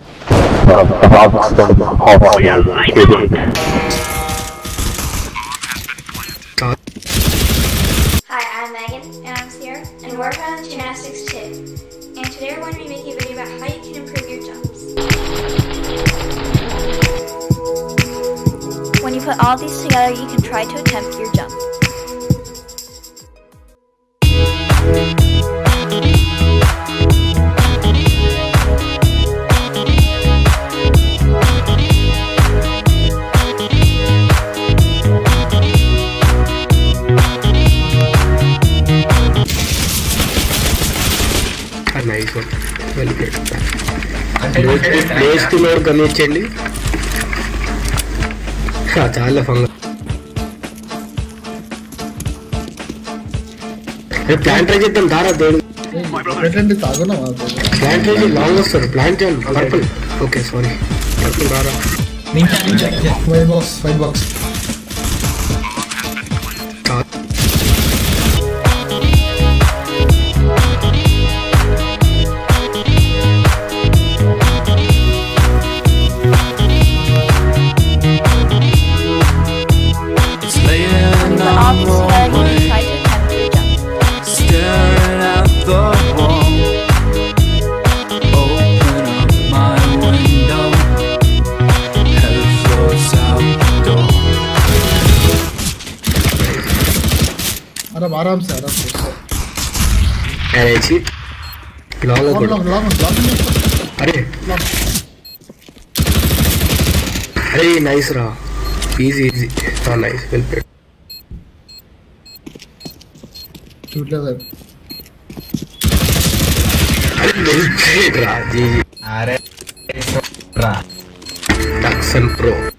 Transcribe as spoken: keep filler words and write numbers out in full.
Oh yeah, I know it. Hi, I'm Megan, and I'm Sierra, and we're from Gymnastics two. And today we're going to be making a video about how you can improve your jumps. When you put all these together, you can try to attempt your jump. Nice one. Well played. Place to load గమనించండి. చాలా ఫంగ. Plan try చేద్దాం దారా దేవుడు. ఏంటంటే తాగునా plan try చేయి long వస్తారు plan చేయాలి పర్పుల్. ఓకే సారీ పర్పుల్ దారా. నించా నించా వైట్ బాక్స్ వైట్ బాక్స్. आराम से आराम से अरे cheap long long long long अरे अरे नाइस रहा इजी इजी हां नाइस वेल प्लेड शूट ले अरे वेल प्लेड रहा जी अरे रहा टक्सन प्रो